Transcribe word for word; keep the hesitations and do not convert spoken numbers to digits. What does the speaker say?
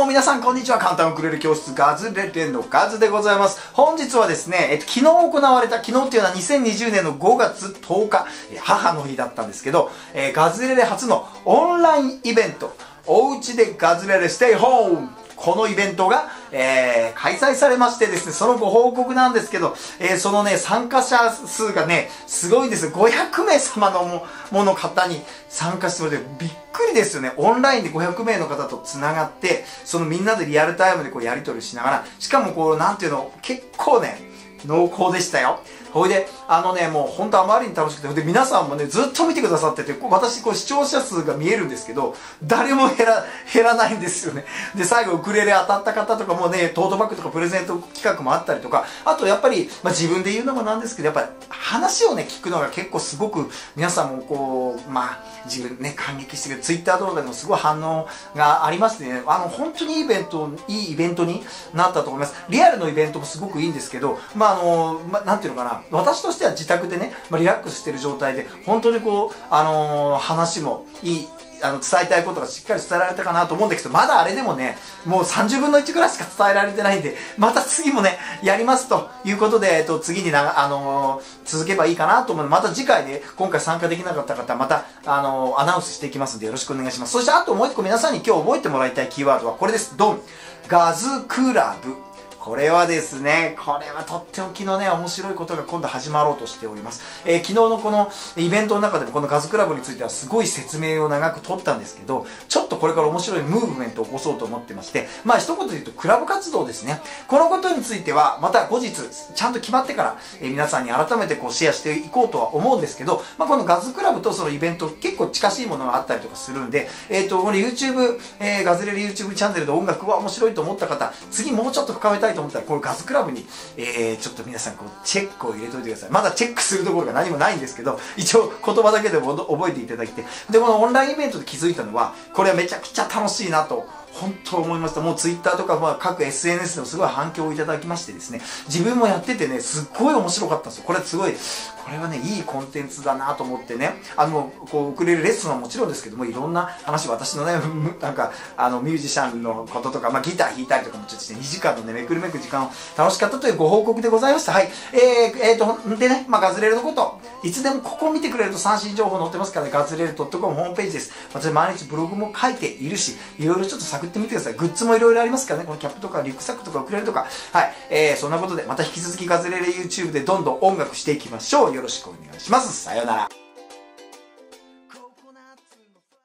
も皆さんこんにちは。簡単ウクレレ教室ガズレレのガズでございます。本日はですね、えっと、昨日行われた、昨日っていうのはにせんにじゅうねんのごがつとおか、母の日だったんですけど、えー、ガズレレ初のオンラインイベント、おうちでガズレレステイホーム、このイベントが、えー、開催されましてですね、そのご報告なんですけど、えー、そのね、参加者数がね、すごいです。ごひゃくめいさまのも、もの方に参加してもらって、びっくりですよね。オンラインでごひゃくめいの方と繋がって、そのみんなでリアルタイムでこうやり取りしながら、しかもこう、なんていうの、結構ね、濃厚でしたよ。ほいで、あのね、もう本当あまりに楽しくて、で、皆さんもね、ずっと見てくださってて、こう私、こう視聴者数が見えるんですけど、誰も減ら、減らないんですよね。で、最後、ウクレレ当たった方とかもね、トートバッグとかプレゼント企画もあったりとか、あとやっぱり、まあ自分で言うのもなんですけど、やっぱり話をね、聞くのが結構すごく、皆さんもこう、まあ、自分ね、感激してくれる、ツイッター動画でもすごい反応がありましてね、あの、本当にいいイベント、いいイベントになったと思います。リアルのイベントもすごくいいんですけど、まああの、まあ、なんていうのかな、私としては自宅でね、まあ、リラックスしてる状態で、本当にこう、あのー、話もいい、あの、伝えたいことがしっかり伝えられたかなと思うんだけど、まだあれでもね、もうさんじゅうぶんのいちぐらいしか伝えられてないんで、また次もね、やりますということで、えっと、次にな、あのー、続けばいいかなと思うので、また次回ね、今回参加できなかった方、また、あのー、アナウンスしていきますんで、よろしくお願いします。そして、あともう一個皆さんに今日覚えてもらいたいキーワードはこれです。ドン。ガズクラブ。これはですね、これはとっておきのね、面白いことが今度始まろうとしております。えー、昨日のこのイベントの中でもこのガズクラブについてはすごい説明を長く取ったんですけど、ちょっとこれから面白いムーブメントを起こそうと思ってまして、まあ一言で言うとクラブ活動ですね。このことについてはまた後日ちゃんと決まってから、えー、皆さんに改めてこうシェアしていこうとは思うんですけど、まあこのガズクラブとそのイベント結構近しいものがあったりとかするんで、えっと、この YouTube、えー、ガズレレ YouTube チャンネルで音楽は面白いと思った方、次もうちょっと深めたいと思ったら、これガズクラブに、えー、ちょっと皆さんこうチェックを入れといてください。まだチェックするところが何もないんですけど、一応言葉だけでも覚えていただいて、でこのオンラインイベントで気づいたのは、これはめちゃくちゃ楽しいなと本当思いました。もうツイッターとか、まあ、各 エスエヌエス でもすごい反響をいただきましてですね、自分もやっててね、すっごい面白かったんですよ。これすごい、これはね、いいコンテンツだなと思ってね、あの、こう、ウクレレレッスンはもちろんですけども、いろんな話、私のね、なんか、あの、ミュージシャンのこととか、まあ、ギター弾いたりとかもちょっとしてにじかんのね、めくるめく時間を楽しかったというご報告でございました。はい。えー、えーと、でね、まあ、ガズレレのこと、いつでもここを見てくれると最新情報載ってますからね、ガズレレ .com ホームページです。私毎日ブログも書いているし、いろいろちょっと探ってみてください。グッズもいろいろありますからね、このキャップとかリュックサックとかウクレレとか、はい、えー、そんなことでまた引き続きガズレレ YouTube でどんどん音楽していきましょう。よろしくお願いします。さようなら。